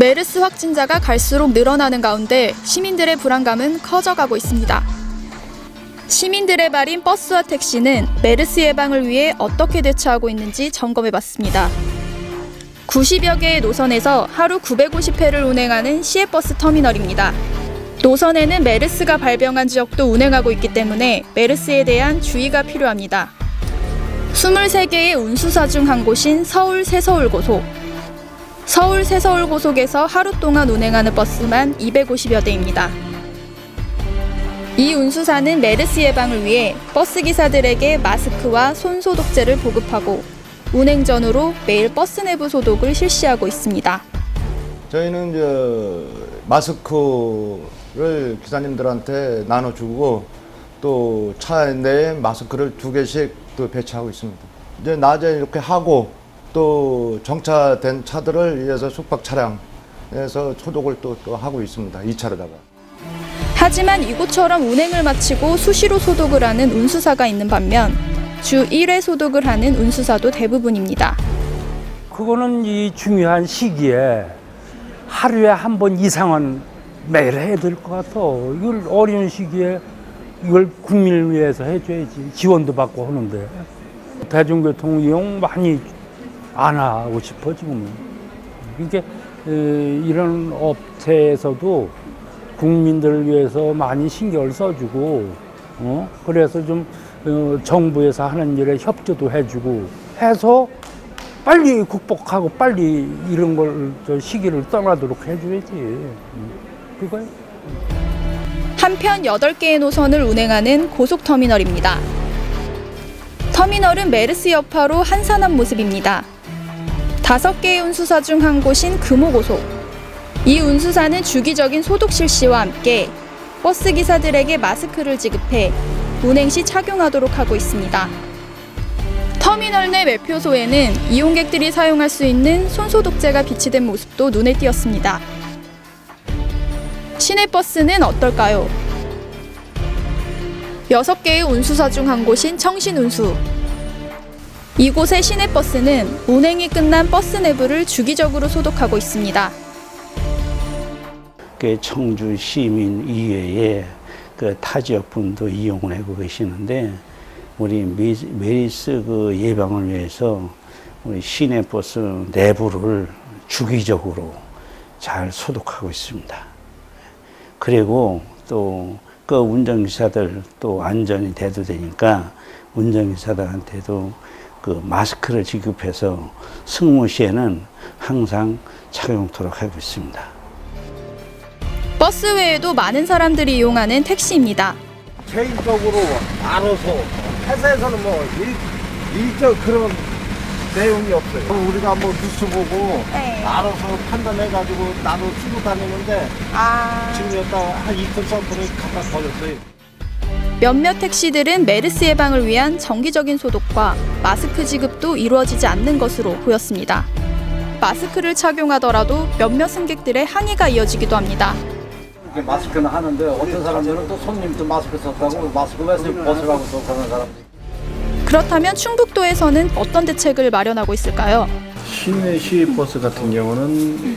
메르스 확진자가 갈수록 늘어나는 가운데 시민들의 불안감은 커져가고 있습니다. 시민들의 발인 버스와 택시는 메르스 예방을 위해 어떻게 대처하고 있는지 점검해봤습니다. 90여 개의 노선에서 하루 950회를 운행하는 시외버스 터미널입니다. 노선에는 메르스가 발병한 지역도 운행하고 있기 때문에 메르스에 대한 주의가 필요합니다. 23개의 운수사 중 한 곳인 서울 새서울고속. 서울 새서울고속에서 하루 동안 운행하는 버스만 250여 대입니다. 이 운수사는 메르스 예방을 위해 버스 기사들에게 마스크와 손 소독제를 보급하고 운행 전후로 매일 버스 내부 소독을 실시하고 있습니다. 저희는 마스크를 기사님들한테 나눠주고 또 차 내에 마스크를 2개씩 또 배치하고 있습니다. 이제 낮에 이렇게 하고 또 정차된 차들을 위해서 숙박 차량에서 소독을 또 하고 있습니다. 2차로다가. 하지만 이곳처럼 운행을 마치고 수시로 소독을 하는 운수사가 있는 반면 주 1회 소독을 하는 운수사도 대부분입니다. 그거는 이 중요한 시기에 하루에 한 번 이상은 매일 해야 될 것 같아. 이걸 어려운 시기에 이걸 국민을 위해서 해줘야지. 지원도 받고 하는데. 대중교통 이용 많이 안 하고 싶어 지금은. 그러니까 이런 업체에서도 국민들을 위해서 많이 신경을 써주고 그래서 좀 정부에서 하는 일에 협조도 해주고 해서 빨리 극복하고 빨리 이런 걸 시기를 떠나도록 해줘야지. 그거요. 한편 8개의 노선을 운행하는 고속터미널입니다. 터미널은 메르스 여파로 한산한 모습입니다. 5개의 운수사 중 한 곳인 금호고속. 이 운수사는 주기적인 소독 실시와 함께 버스 기사들에게 마스크를 지급해 운행 시 착용하도록 하고 있습니다. 터미널 내 매표소에는 이용객들이 사용할 수 있는 손소독제가 비치된 모습도 눈에 띄었습니다. 시내버스는 어떨까요? 6개의 운수사 중 한 곳인 청신운수. 이곳의 시내버스는 운행이 끝난 버스 내부를 주기적으로 소독하고 있습니다. 청주 시민 이외에 타 지역 분도 이용을 하고 계시는데 우리 메르스 예방을 위해서 우리 시내버스 내부를 주기적으로 잘 소독하고 있습니다. 그리고 또 그 운전기사들 또 안전이 돼도 되니까 운전기사들한테도 그 마스크를 지급해서 승무 시에는 항상 착용토록 하고 있습니다. 버스 외에도 많은 사람들이 이용하는 택시입니다. 개인적으로 알아서 회사에서는 일적 그런 내용이 없어요. 우리가 뉴스 보고 알아서 판단해가지고 나도 쓰고 다니는데 지금 여기다 한 이틀 전부터 갖다 버렸어요. 몇몇 택시들은 메르스 예방을 위한 정기적인 소독과 마스크 지급도 이루어지지 않는 것으로 보였습니다. 마스크를 착용하더라도 몇몇 승객들의 항의가 이어지기도 합니다. 마스크는 하는데 어떤 사람들은 또 손님도 마스크 썼다고 마스크 왜 벗으라고 또 그런 사람들이. 그렇다면 충북도에서는 어떤 대책을 마련하고 있을까요? 시내 시외버스 같은 경우는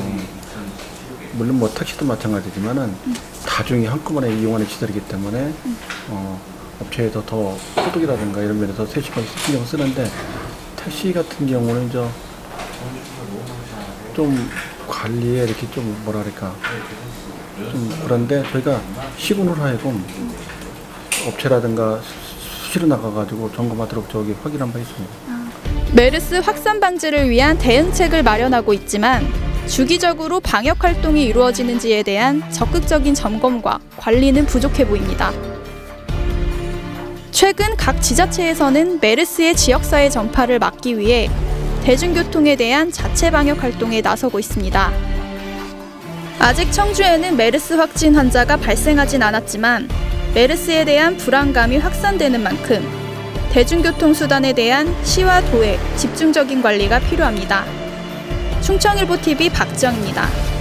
물론 택시도 마찬가지지만은 다중이 한꺼번에 이용하는 시설이기 때문에 업체에서 더 소독이라든가 이런 면에서 세심하게 신경 쓰는데 택시 같은 경우는 좀 관리에 이렇게 좀 뭐랄까 좀 그런데 저희가 시군으로 하여금 업체라든가 수시로 나가가지고 점검하도록 확인한 바 있습니다. 메르스 확산 방지를 위한 대응책을 마련하고 있지만 주기적으로 방역 활동이 이루어지는지에 대한 적극적인 점검과 관리는 부족해 보입니다. 최근 각 지자체에서는 메르스의 지역사회 전파를 막기 위해 대중교통에 대한 자체 방역 활동에 나서고 있습니다. 아직 청주에는 메르스 확진 환자가 발생하진 않았지만 메르스에 대한 불안감이 확산되는 만큼 대중교통 수단에 대한 시와 도의 집중적인 관리가 필요합니다. 충청일보TV 박지영입니다.